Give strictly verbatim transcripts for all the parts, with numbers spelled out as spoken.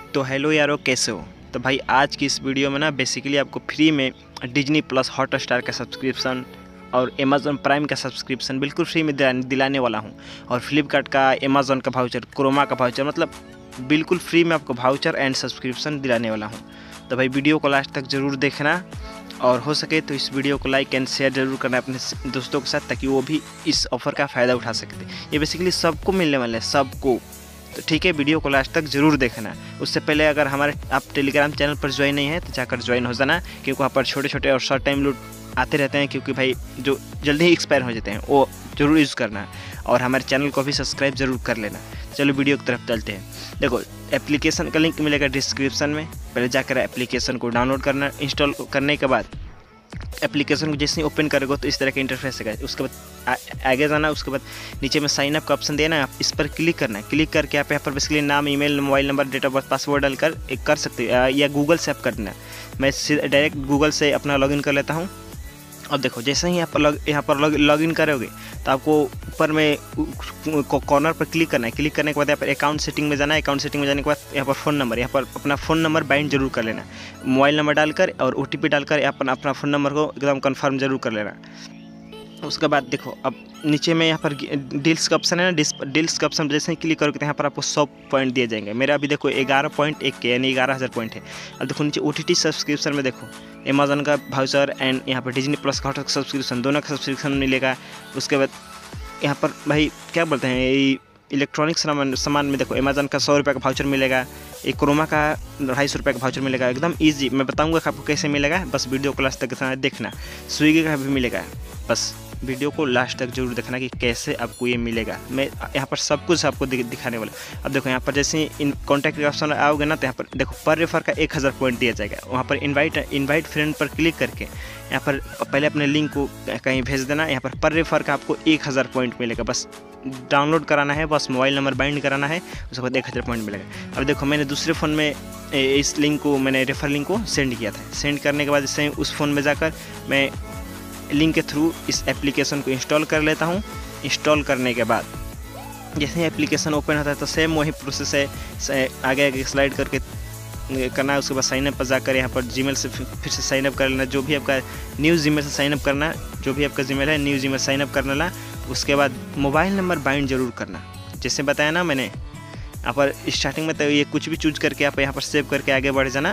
तो हेलो यारो, कैसे हो। तो भाई आज की इस वीडियो में ना बेसिकली आपको फ्री में डिज्नी प्लस हॉटस्टार का सब्सक्रिप्शन और अमेज़ॉन प्राइम का सब्सक्रिप्शन बिल्कुल फ्री में दिलाने वाला हूं। और फ्लिपकार्ट का, अमेज़ॉन का वाउचर, क्रोमा का वाउचर, मतलब बिल्कुल फ्री में आपको वाउचर एंड सब्सक्रिप्शन दिलाने वाला हूं। तो भाई वीडियो को लास्ट तक ज़रूर देखना और हो सके तो इस वीडियो को लाइक एंड शेयर जरूर करना अपने दोस्तों के साथ, ताकि वो भी इस ऑफ़र का फ़ायदा उठा सकते। ये बेसिकली सबको मिलने वाला है, सबको। तो ठीक है, वीडियो को लास्ट तक जरूर देखना। उससे पहले अगर हमारे आप टेलीग्राम चैनल पर ज्वाइन नहीं है तो जाकर ज्वाइन हो जाना, क्योंकि वहाँ पर छोटे छोटे और शॉर्ट टाइम लूट आते रहते हैं, क्योंकि भाई जो जल्दी ही एक्सपायर हो जाते हैं वो जरूर यूज़ करना। और हमारे चैनल को भी सब्सक्राइब जरूर कर लेना। चलो वीडियो की तरफ चलते हैं। देखो, एप्लीकेशन का लिंक मिलेगा डिस्क्रिप्शन में। पहले जाकर एप्लीकेशन को डाउनलोड करना। इंस्टॉल करने के बाद एप्लीकेशन को जैसे ही ओपन करोगे तो इस तरह का इंटरफेस है। उसके बाद आगे जाना, उसके बाद नीचे में साइन अप का ऑप्शन देना, आप इस पर क्लिक करना है। क्लिक करके आप यहाँ पर बेसिकली नाम, email, mobile number, date of birth, password डालकर एक कर सकते हो, या गूगल से आप करना। मैं डायरेक्ट गूगल से अपना लॉगिन कर लेता हूँ। अब देखो, जैसे ही आप लॉग यहाँ पर लॉग लॉगिन करोगे तो आपको ऊपर में कॉर्नर पर क्लिक करना है। क्लिक करने के बाद यहाँ पर अकाउंट सेटिंग में जाना है। अकाउंट सेटिंग में जाने के बाद यहाँ पर फ़ोन नंबर, यहाँ पर अपना फ़ोन नंबर बाइंड जरूर कर लेना। मोबाइल नंबर डालकर और ओ टी पी डालकर अपना अपना फ़ोन नंबर को एकदम कन्फर्म जरूर कर लेना। उसके बाद देखो, अब नीचे में यहाँ पर डील्स का ऑप्शन है ना, डिस डील्स का ऑप्शन जैसे ही क्लिक करोगे तो यहाँ पर आपको सौ पॉइंट दिए जाएंगे। मेरा अभी देखो ग्यारह पॉइंट एक के यानी ग्यारह हज़ार पॉइंट है। अब देखो नीचे ओ टी टी सब्सक्रिप्शन में देखो अमेज़ॉन का वाउचर एंड यहाँ पर डिज्नी प्लस का सब्सक्रिप्शन, दोनों का सब्सक्रिप्शन मिलेगा। उसके बाद यहाँ पर भाई क्या बोलते हैं, इलेक्ट्रॉनिक्स सामान सामान में देखो अमेज़ॉन का सौ रुपये का वाउचर मिलेगा, एक क्रोमा का ढाई सौ रुपये का वाउचर मिलेगा। एकदम ईजी, मैं बताऊंगा आपको कैसे मिलेगा, बस वीडियो को लास्ट तक देखना। स्विगी का भी मिलेगा, बस वीडियो को लास्ट तक जरूर देखना कि कैसे आपको ये मिलेगा। मैं यहाँ पर सब कुछ आपको दिखाने वाला। अब देखो यहाँ पर जैसे इन कॉन्टैक्ट का ऑप्शन आओगे ना तो यहाँ पर देखो पर रेफर का एक हज़ार पॉइंट दिया जाएगा। वहाँ पर इनवाइट इनवाइट फ्रेंड पर क्लिक करके यहाँ पर पहले अपने लिंक को कहीं भेज देना। यहाँ पर पर रेफर का आपको एक हज़ार पॉइंट मिलेगा। बस डाउनलोड कराना है, बस मोबाइल नंबर बाइंड कराना है, उसके बाद एक हज़ार पॉइंट मिलेगा। अब देखो, मैंने दूसरे फ़ोन में इस लिंक को, मैंने रेफर लिंक को सेंड किया था। सेंड करने के बाद इससे उस फ़ोन में जाकर मैं लिंक के थ्रू इस एप्लीकेशन को इंस्टॉल कर लेता हूँ। इंस्टॉल करने के बाद जैसे ही एप्लीकेशन ओपन होता है तो सेम वही प्रोसेस है, आगे आगे स्लाइड करके करना है। उसके बाद साइनअप पर जाकर यहाँ पर जीमेल से फिर से साइनअप कर लेना। जो भी आपका न्यू जीमेल से साइनअप करना, जो भी आपका जीमेल है न्यू जीमेल साइनअप कर लेना। उसके बाद मोबाइल नंबर बाइंड जरूर करना, जैसे बताया ना मैंने। यहाँ पर स्टार्टिंग में तो ये कुछ भी चूज करके आप यहाँ पर सेव करके आगे बढ़ जाना।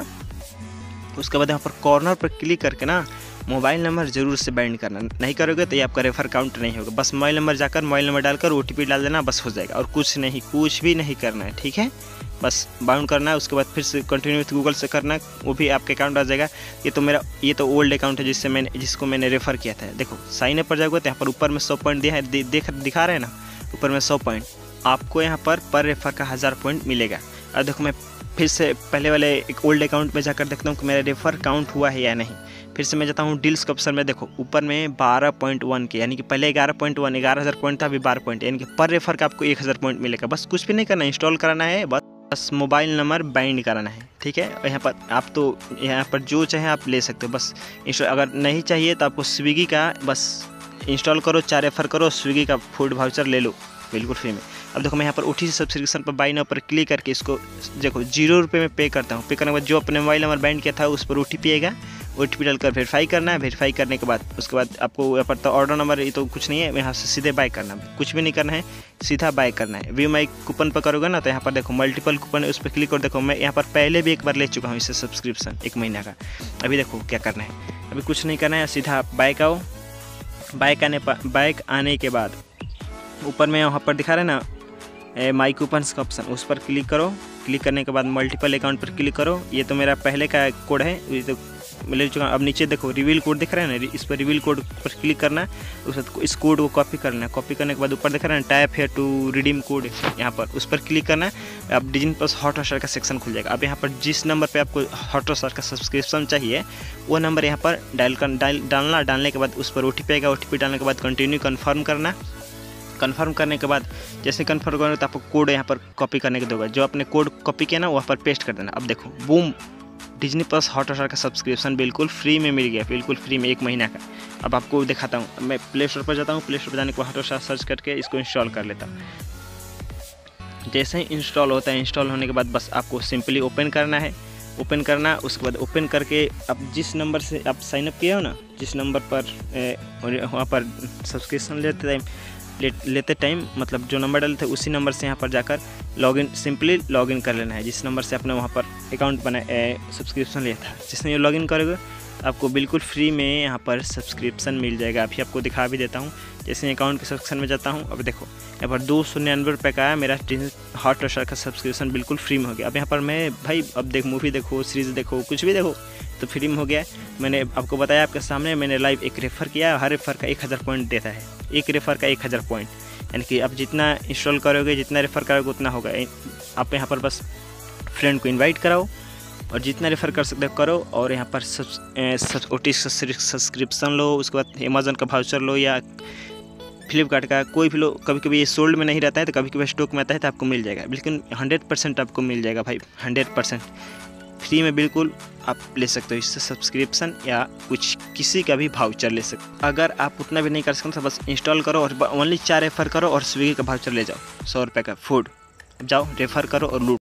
उसके बाद यहाँ पर कॉर्नर पर क्लिक करके ना मोबाइल नंबर जरूर से बाइंड करना। नहीं करोगे तो ये आपका रेफर काउंट नहीं होगा। बस मोबाइल नंबर जाकर मोबाइल नंबर डालकर ओ टी पी डाल देना, बस हो जाएगा। और कुछ नहीं, कुछ भी नहीं करना है, ठीक है। बस बाउंड करना है। उसके बाद फिर से कंटिन्यू विथ गूगल से करना, वो भी आपके अकाउंट आ जाएगा। ये तो मेरा ये तो ओल्ड अकाउंट है जिससे मैंने जिसको मैंने रेफ़र किया था। देखो साइन अप पर जाओगे तो यहाँ पर ऊपर में सौ पॉइंट दिया है, देख दिखा रहे हैं ना, ऊपर में सौ पॉइंट। आपको यहाँ पर पर रेफर का हज़ार पॉइंट मिलेगा। और देखो, मैं फिर से पहले वाले एक ओल्ड अकाउंट में जाकर देखता हूँ कि मेरा रेफर काउंट हुआ है या नहीं। फिर से मैं जाता हूँ डील्स के ऑप्शन में। देखो ऊपर में बारह पॉइंट वन के, यानी कि पहले ग्यारह पॉइंट वन ग्यारह हज़ार पॉइंट था, अभी बारह पॉइंट, यानी कि पर रेफर का आपको एक हज़ार पॉइंट मिलेगा। बस कुछ भी नहीं करना, इंस्टॉल कराना है, बस बस मोबाइल नंबर बाइंड कराना है, ठीक है। यहाँ पर आप तो यहाँ पर जो चाहे आप ले सकते हो। बस इंस्टॉल अगर नहीं चाहिए तो आपको स्विगी का बस इंस्टॉल करो, चार रेफर करो, स्विगी का फूड वाउचर ले लो बिल्कुल फ्री में। अब देखो, मैं यहाँ पर ओ टी टी सब्सक्रिप्शन पर बाई नाउ पर क्लिक करके इसको देखो जीरो रुपये में पे करता हूँ। पे करने के बाद जो अपने मोबाइल नंबर बाइंड किया था उस पर ओ टी पी आएगा। ओ टी पी डालकर वेरीफाई करना है। वेरीफाई करने के बाद उसके बाद आपको यहाँ पर तो ऑर्डर नंबर ये तो कुछ नहीं है, यहाँ से सीधे बाय करना है, कुछ भी नहीं करना है, सीधा बाय करना है। व्यू माई कूपन पर करोगे ना तो यहाँ पर देखो मल्टीपल कूपन है, उस पर क्लिक कर। देखो मैं यहाँ पर पहले भी एक बार ले चुका हूँ इससे सब्सक्रिप्शन, एक महीना का। अभी देखो क्या करना है, अभी कुछ नहीं करना है, सीधा बाइक आओ। बाइक आने पर बाइक आने के बाद ऊपर में यहाँ पर दिखा रहे ना माई कूपन्स का ऑप्शन, उस पर क्लिक करो। क्लिक करने के बाद मल्टीपल अकाउंट पर क्लिक करो। ये तो मेरा पहले का कोड है, ये तो मैं ले चुका। अब नीचे देखो रिवील कोड दिख रहा है ना, इस पर रिवील कोड पर क्लिक करना है। उस इस कोड को कॉपी करना है। कॉपी करने के बाद ऊपर दिख रहा है टाइप है टू रिडीम कोड, यहाँ पर उस पर क्लिक करना है। अब डिज्नी प्लस हॉटस्टार का सेक्शन खुल जाएगा। अब यहाँ पर जिस नंबर पर आपको हॉटस्टार का सब्सक्रिप्शन चाहिए वो नंबर यहाँ पर डायल कर डाल डालना। डालने के बाद उस पर ओ टी पी आएगा। ओ टी पी डालने के बाद कंटिन्यू कन्फर्म करना। कन्फर्म करने के बाद जैसे कन्फर्म करोगे तो आपको कोड यहाँ पर कॉपी करने को देगा। जो आपने कोड कॉपी किया ना वहाँ पर पेस्ट कर देना। अब देखो बूम, डिज्नी प्लस हॉटस्टार का सब्सक्रिप्शन बिल्कुल फ्री में मिल गया, बिल्कुल फ्री में, एक महीना का। अब आपको दिखाता हूँ, मैं प्ले स्टोर पर जाता हूँ। प्ले स्टोर पर जाने के बाद हॉटस्टार सर्च करके इसको इंस्टॉल कर लेता हूँ। जैसे ही इंस्टॉल होता है, इंस्टॉल होने के बाद बस आपको सिंपली ओपन करना है। ओपन करना, उसके बाद ओपन करके आप जिस नंबर से आप साइनअप किए हो ना, जिस नंबर पर वहाँ पर सब्सक्रिप्शन लेते टाइम ले, लेते टाइम मतलब जो नंबर डाले थे उसी नंबर से यहाँ पर जाकर लॉगिन सिंपली लॉगिन कर लेना है। जिस नंबर से आपने वहाँ पर अकाउंट बनाया सब्सक्रिप्शन लिया था, जिसने ये लॉगिन करोगे आपको बिल्कुल फ्री में यहाँ पर सब्सक्रिप्शन मिल जाएगा। अभी आपको दिखा भी देता हूँ। जैसे अकाउंट के सेक्शन में जाता हूँ, अब देखो यहाँ पर दो सौ निन्यानवे रुपये का है मेरा हॉटस्टार का सब्सक्रिप्शन, बिल्कुल फ्री में हो गया। अब यहाँ पर मैं भाई अब देख मूवी देखो, सीरीज़ देखो, कुछ भी देखो तो फ्री में हो गया। मैंने आपको बताया आपके सामने, मैंने लाइव एक रेफ़र किया, हर रेफ़र का एक हज़ार पॉइंट देता है, एक रेफ़र का एक हज़ार पॉइंट, यानी कि आप जितना इंस्टॉल करोगे, जितना रेफ़र करोगे उतना होगा। आप यहाँ पर बस फ्रेंड को इन्वाइट कराओ और जितना रेफ़र कर सकते हो करो, और यहाँ पर सब ओ टी सब्सक्रिप्शन लो, उसके बाद अमेज़न का वाउचर लो या फ्लिपकार्ट का कोई भी लो। कभी कभी ये सोल्ड में नहीं रहता है तो कभी कभी स्टॉक में आता है तो आपको मिल जाएगा, लेकिन हंड्रेड परसेंट आपको मिल जाएगा भाई, हंड्रेड परसेंट फ्री में बिल्कुल आप ले सकते हो इससे सब्सक्रिप्शन या कुछ किसी का भी वाउचर ले सकते हो। अगर आप उतना भी नहीं कर सकते तो बस इंस्टॉल करो और ओनली चार रेफ़र करो और स्विगी का वाउचर ले जाओ, सौ रुपये का फूड, जाओ रेफ़र करो और लूट।